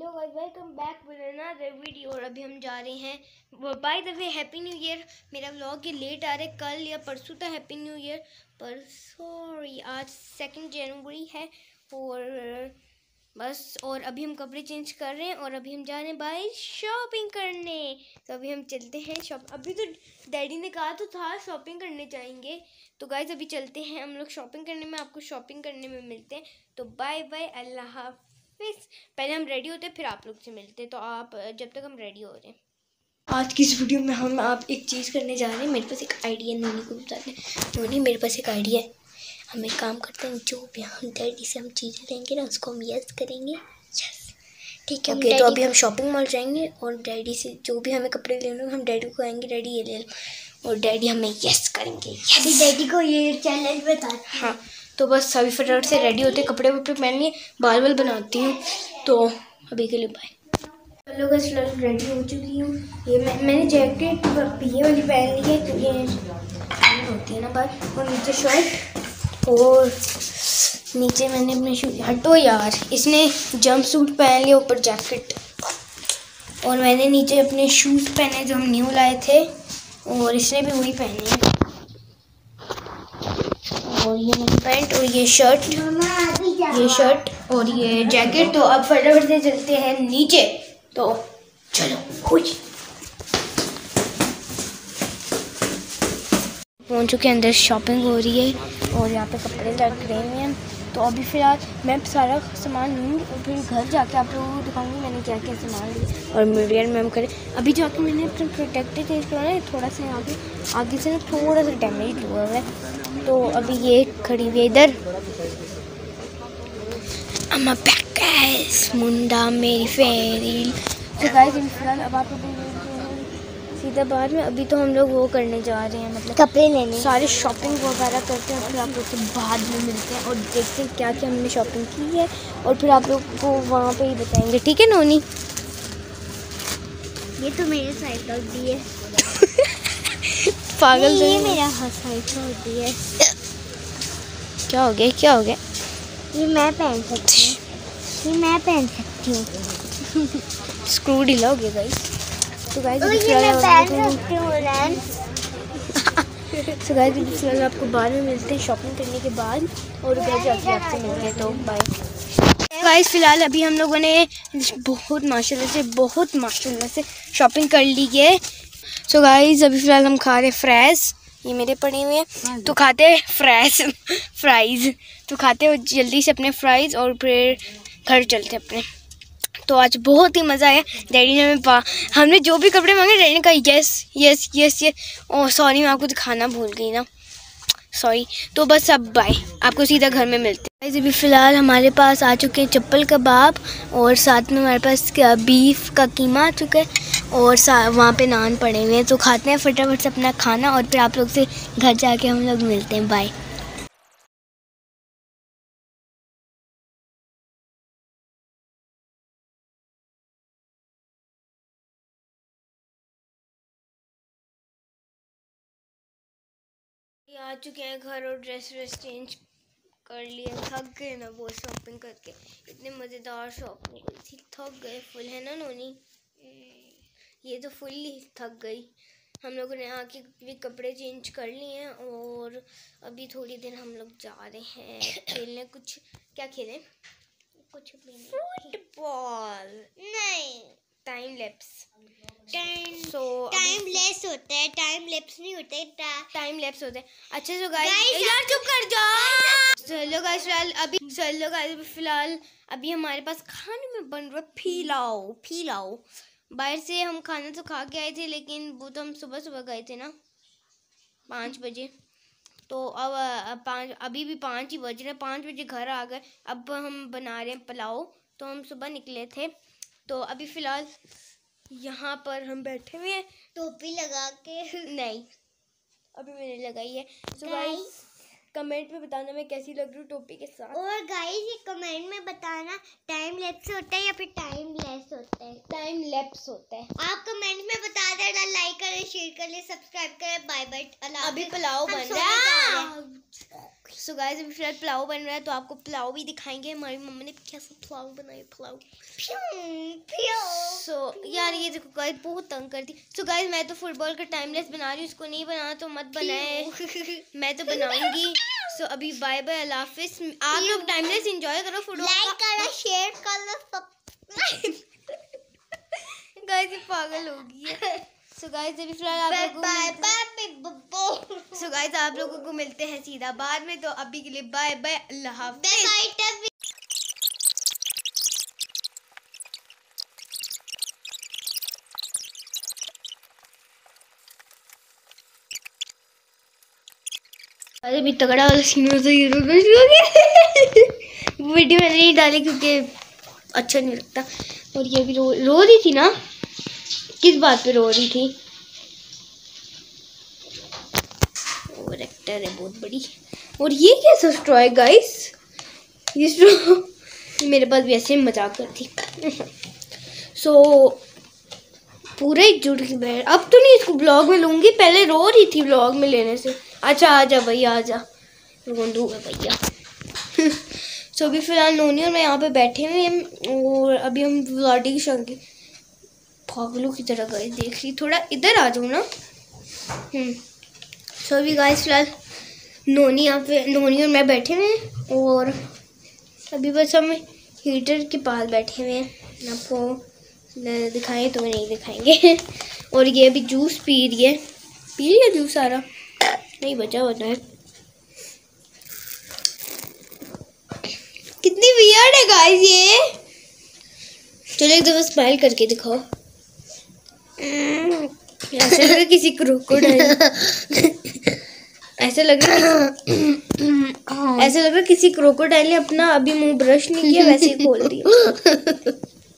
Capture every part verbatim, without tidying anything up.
Hello guys, welcome back with another video. और अभी हम जा रहे हैं। By the way happy new year. मेरा व्लॉग ये लेट आ रहा है, कल या परसों था हैप्पी न्यू ईयर, पर सॉरी आज सेकंड जनवरी है। और बस, और अभी हम कपड़े चेंज कर रहे हैं और अभी हम जा रहे हैं बाय शॉपिंग करने। तो अभी हम चलते हैं शॉप। अभी तो डैडी ने कहा तो था शॉपिंग करने जाएंगे, तो गाइस अभी चलते हैं हम लोग शॉपिंग करने में। आपको शॉपिंग करने में मिलते हैं, तो बाय बाय, अल्लाह हाफिज़। पहले हम रेडी होते हैं फिर आप लोग से मिलते हैं, तो आप जब तक हम रेडी हो रहे हैं। आज की इस वीडियो में हम आप एक चीज़ करने जा रहे हैं। मेरे पास एक आइडिया, नोनी को बताते हैं। नोनी, मेरे पास एक आइडिया है। हम एक काम करते हैं, जो भी हम डैडी से हम चीज़ें लेंगे ना उसको हम यस करेंगे। यस, ठीक है। ओके, तो अभी हम शॉपिंग मॉल जाएंगे और डैडी से जो भी हमें कपड़े लेने हम डैडी को आएंगे, डैडी ये ले लो, और डैडी हमें यस करेंगे। अभी डैडी को ये चैलेंज बता। हाँ, तो बस सभी फटाफट से रेडी होते, कपड़े वपड़े पहन लिए, बाल बाल बनाती हूँ। तो अभी के लिए बाय। हेलो गाइस, रेडी हो चुकी हूँ। ये मैं मैंने जैकेट ये वाली पहन ली है क्योंकि ये होती है ना बात। और नीचे शर्ट और नीचे मैंने अपने शूज, हटो यार, इसने जंप सूट पहन लिया, ऊपर जैकेट। और मैंने नीचे अपने शूज़ पहने जो हम न्यू लाए थे, और इसने भी वही पहने हैं। और ये मेरी पैंट और ये शर्ट, ये शर्ट और ये जैकेट। तो अब फटाफट से चलते हैं नीचे, तो चलो। कुछ पहुंच चुके हैं, अंदर शॉपिंग हो रही है और यहाँ पे कपड़े लग रहे हैं। तो अभी फ़िलहाल मैं सारा सामान लूँगी और फिर घर जाके आप लोगों को दिखाऊंगी मैंने क्या क्या सामान लिया और मीडियम में हम करें। अभी जाके मैंने अपना प्रोटेक्टर चेंज करवाना है, थोड़ा सा आगे आगे से ना थोड़ा सा डैमेज हुआ है। तो अभी ये खड़ी हुई है इधर। अम्मा बैक मुंडा मेरी फेरी। तो गाइस फिलहाल अब आप सीधा बाद में, अभी तो हम लोग वो करने जा रहे हैं, मतलब कपड़े लेने, सारे शॉपिंग वगैरह करते हैं। फिर आप लोग से बाद में मिलते हैं और देखते हैं क्या क्या हमने शॉपिंग की है, और फिर आप लोग को वहाँ पे ही बताएंगे, ठीक है नोनी? ये तो मेरे साइकिल भी है। पागल, ये मेरा साइकिल भी है। क्या हो गया, क्या हो गया? ये मैं पहन सकती हूँ, ये मैं पहन सकती हूँ। स्क्रू ढीला हो गया गाइस। तो गाइस तो ये मैं पहन सकती हूँ रैन। सो गाइस फिलहाल आपको बाद में मिलते हैं शॉपिंग करने के बाद, और घर जाके आपसे मिलते हैं, तो बाय। गाइस फिलहाल अभी हम लोगों ने बहुत माशाल्लाह से बहुत माशाल्लाह से शॉपिंग कर ली है। सो गाइस अभी फिलहाल हम खा रहे फ्राइज, ये मेरे पड़े हुए हैं, तो खाते हैं फ्राइज फ्राइज तो खाते हैं जल्दी से अपने फ्राइज और फिर घर चलते अपने। तो आज बहुत ही मज़ा आया। डैडी ने हमें हमने जो भी कपड़े मांगे डैडी ने कहा yes yes yes yes. Oh sorry, मैं आपको दिखाना भूल गई ना, सॉरी। तो बस अब बाय, आपको सीधा घर में मिलते हैं। अभी फ़िलहाल हमारे पास आ चुके हैं चप्पल कबाब, और साथ में हमारे पास बीफ का कीमा आ चुका है, और वहाँ पे नान पड़े हुए हैं। तो खाते हैं फटाफट से अपना खाना, और फिर आप लोग से घर जाके हम लोग मिलते हैं, बाय। आ चुके हैं घर और ड्रेस व्रेस चेंज कर लिया। थक गए ना वो शॉपिंग करके, इतने मज़ेदार शॉपिंग करी थी, थक गए फुल, है ना नोनी? ये तो फुल ही थक गई। हम लोगों ने आके भी कपड़े चेंज कर लिए हैं, और अभी थोड़ी देर हम लोग जा रहे हैं खेलने। कुछ क्या खेलें? कुछ भी नहीं, फुटबॉल नहीं, time lapse. Time so time less होता है, टाइम लैप्स नहीं होता है, टाइम लैप्स होता है। अच्छा सो गाइस, यार चुप कर जाओ। चलो गाइस फिलहाल अभी चलो गाइस फिलहाल अभी हमारे पास खाने में बन रहा है फिलाओ फिलाओ। बाहर से हम खाना तो खा के आए थे, लेकिन वो तो हम सुबह सुबह गए थे ना, पाँच बजे। तो अब अब पाँच अभी भी पाँच ही बज रहे हैं, पाँच बजे घर आ गए। अब हम बना रहे हैं पुलाव, तो हम सुबह निकले थे। तो अभी फ़िलहाल यहाँ पर हम बैठे हुए हैं, टोपी लगा के। नहीं अभी मैंने लगाई है। तो गाइस कमेंट में बताना मैं कैसी लग रही हूँ टोपी के साथ। और गाइस ये कमेंट में बताना टाइम लैप्स होता है या फिर टाइम लेस होता है। टाइम लैप्स होता है। आप कमेंट में बता देना, लाइक करें, शेयर करें, सब्सक्राइब करें। Bye bye. अभी पुलाव बन रहा है। सो गाइस अभी फिलहाल पुलाव बन रहा है तो आपको पुलाव भी दिखाएंगे। हमारी मम्मी ने कैसा पुलाव बनाया पुलाव। सो so, यार ये देखो गाइस बहुत तंग करती। सो so, गाइस मैं तो फुटबॉल का टाइमलेस बना रही हूँ, इसको नहीं बनाना तो मत बनाए। मैं तो बनाऊंगी। सो so, अभी बाय बाय अल्लाह हाफिज। आप लोग टाइमलेस एंजॉय करो, फुटबॉल लाइक करो, शेयर करो। गाइस ये पागल हो गई है। सो गाइस अभी फिलहाल आप लोगों को सो गाइस आप लोगों को मिलते हैं सीधा बाद में। तो अभी के लिए बाय बाय अल्लाह हाफिज। अरे भी तगड़ा वाला सीन तो ये वीडियो मैंने नहीं डाली क्योंकि अच्छा नहीं लगता। और ये भी रो रो रही थी ना, किस बात पे रो रही थी? और एक्टर है बहुत बड़ी। और ये कैसा स्ट्रॉ है गाइस? ये स्ट्रॉ मेरे पास भी ऐसे मजाक करती। सो so, पूरे जुड़ के बैठ। अब तो नहीं इसको ब्लॉग में लूंगी, पहले रो रही थी ब्लॉग में लेने से। अच्छा आजा भैया आजा, रोंदूगा भैया। सो अभी फिलहाल नोनी और मैं यहाँ पे बैठे हुए हैं और अभी हम व्लाडी की शंकी पागलों की तरह गाइस देख रही। थोड़ा इधर आ जाओ ना। हम्म सो अभी गाइस फिलहाल नोनी यहाँ पे नोनी और मैं बैठे हुए हैं और अभी बस हम हीटर के पास बैठे हुए हैं। आपको दिखाएं तो नहीं दिखाएंगे। और ये अभी जूस पी रही है। पी लिया जूस सारा? नहीं बचा होता है। कितनी वियर्ड है गाइस ये। चलो एक दफा स्माइल करके दिखाओ। ऐसा लग रहा किसी क्रोकोडाइल ऐसा लग रहा ऐसा लग रहा किसी क्रोकोडाइल ने अपना अभी मुंह ब्रश नहीं किया वैसे ही खोल दिया।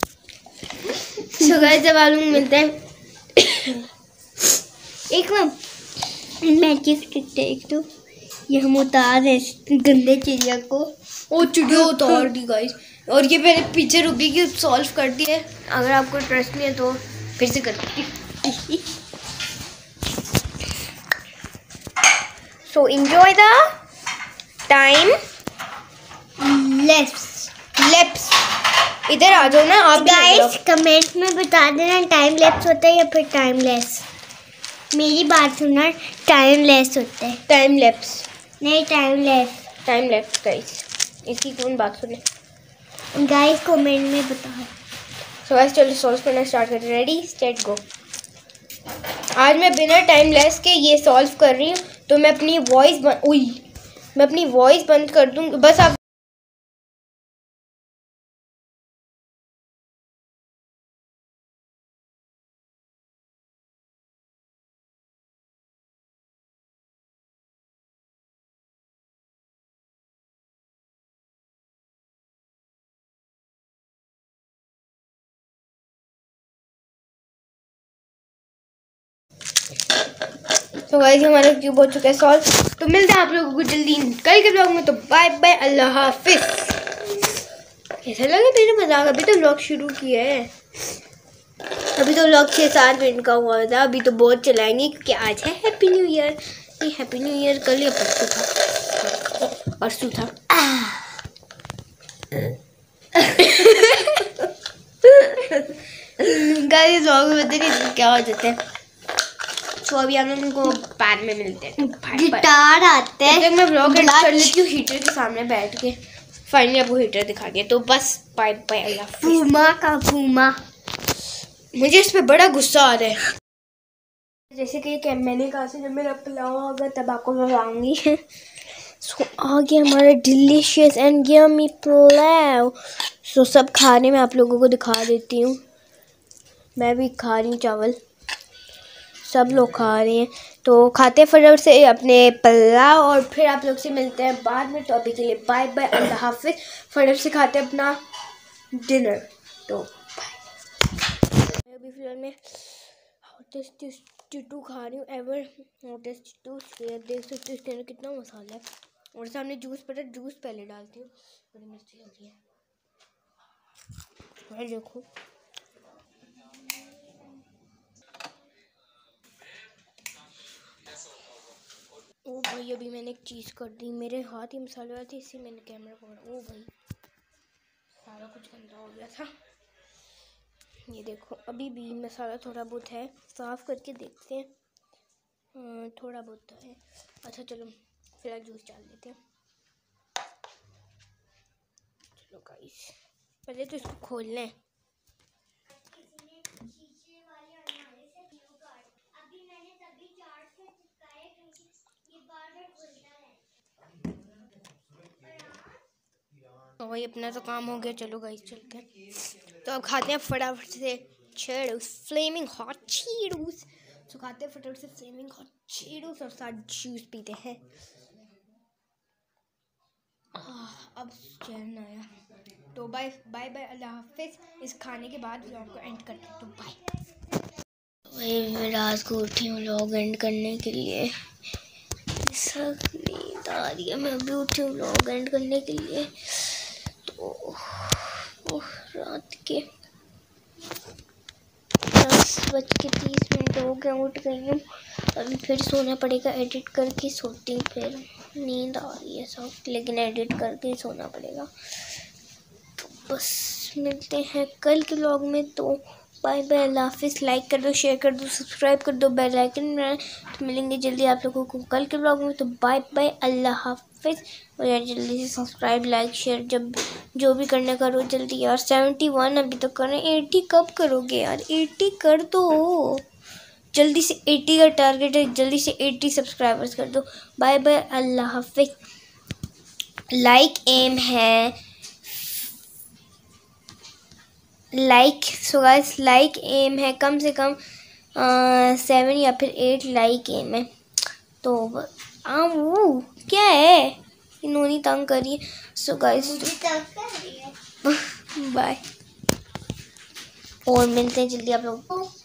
सो गाइस जब आप लोग मिलते हैं एक मैं गिफ्ट देख दो। ये हम उतार रहे गंदे चिड़िया को। ओ चिड़िया उतार दी गाइस। और ये मैंने पीछे रुकी कि सॉल्व कर दिया है। अगर आपको ट्रस्ट नहीं है तो फिर से करती। So enjoy the time lapse lapse. इधर आ जाओ ना आप गाइस। कमेंट में बता देना टाइम लेप्स होता है या फिर टाइम लेस। मेरी बात सुनना, टाइम लेस होता है। टाइम लैप्स नहीं time less. Time lapse guys. इसकी कौन बात सुने गाइस कमेंट में बताओ। सो गाइस चलो सॉल्व करना स्टार्ट करते हैं। Ready start go. आज मैं बिना टाइम लेस के ये सॉल्व कर रही हूँ तो मैं अपनी वॉइस उई मैं अपनी वॉइस बंद कर दूँगी। बस आप तो गाइस हमारा क्यूब हो चुका है सॉल्व। तो मिलते हैं आप लोगों को जल्दी कल के ब्लॉग में। तो बाय बाय अल्लाह हाफिज। कैसा लगा मेरा मजाक? अभी तो ब्लॉग शुरू किया है। अभी तो ब्लॉग छः सात मिनट का हुआ था। अभी तो बहुत चलाएंगे क्योंकि आज है हैप्पी न्यू ईयर। ये हैप्पी न्यू ईयर कल या परसों था? परसों था। गाइस ब्लॉग में पता नहीं क्या हो जाता है। तो अभी हम लोग को बाद में मिलते हैं। गिटार आते हैं। जब मैं ब्लॉग एडिट कर लेती हूँ हीटर के सामने बैठ के। फाइनली आपको हीटर दिखा दिया। तो बस बाय बाय अल्लाह हाफिज़। पूमा का पूमा। मुझे इस पे बड़ा गुस्सा आ रहा है। जैसे कि मैंने कहा था जब मेरा पुलाव होगा तब आपको बताऊंगी। सो आ गया हमारा delicious and yummy pulao. So सब खाने में आप लोगों को दिखा देती हूँ। मैं भी खा रही हूँ चावल, सब लोग खा रहे हैं। तो खाते फटाफट से अपने पुलाव और फिर आप लोग से मिलते हैं बाद में। तो अभी के लिए बाय बाय अल्लाह हाफिज़। फटाफट से खाते हैं अपना डिनर। तो बाय। अभी फिलहाल मैं हॉटेस्ट चिट्टू खा रही हूँ। एवर हॉटेस्ट चिट्टू। देख सकते हो इसके अंदर कितना मसाला है और सामने जूस पड़ा, जूस पहले डालती हूँ। बड़ी मिर्ची लग रही है, भाई देखो। ओ भाई अभी मैंने एक चीज़ कर दी, मेरे हाथ ही मसाले वाले थे, इससे मैंने कैमरा पकड़ा। ओ भाई सारा कुछ गंदा हो गया था। ये देखो अभी भी मसाला थोड़ा बहुत है, साफ करके देखते हैं। हाँ, थोड़ा बहुत तो है। अच्छा चलो फिलहाल जूस डाल देते हैं। चलो गाइस पहले तो इसको खोल लें। तो वही अपना तो काम हो गया। चलो गाइस चलते हैं। तो अब खाते हैं फटाफट से चीज़, फ्लेमिंग हॉट चीज़। तो खाते हैं फटाफट से फ्लेमिंग हॉट चीज़ और साथ जूस पीते हैं। अब चैन आया। तो बाय बाय बाय, अल्लाह हाफिज़। इस खाने के बाद व्लॉग को एंड करते हैं। तो बाय। वही मैं रात को उठी हूँ व्लॉग एंड करने के लिए। सब नींद आ रही है, मैं अभी उठी हूँ व्लॉग एंड करने के लिए। तो ओह, रात के दस बज के तीस मिनट हो गए, उठ गई हूँ। अभी फिर सोना पड़ेगा, एडिट करके सोती हूँ। फिर नींद आ रही है सब, लेकिन एडिट करके सोना पड़ेगा। तो बस मिलते हैं कल के व्लॉग में। तो बाय बाय, अल्लाह हाफिज़। लाइक कर दो, शेयर कर दो, सब्सक्राइब कर दो, बेल आइकन में। तो मिलेंगे जल्दी आप लोगों को कल के व्लॉग में। तो बाय बाय, अल्लाह हाफिज़। और यार जल्दी से सब्सक्राइब, लाइक, शेयर जब जो भी करने करो जल्दी यार। सेवेंटी वन अभी तक करें, एटी कब करोगे यार? एटी कर दो जल्दी से। एटी का टारगेट है, जल्दी से एटी सब्सक्राइबर्स कर दो। बाय बाय, अल्लाह हाफिज़। लाइक एम है, like so guys like aim है कम से कम सेवन या फिर एट लाइक एम है। तो आ वो क्या है, इन्होंने तंग करी। सो गाइस बाय, और मिलते हैं जल्दी आप लोग को।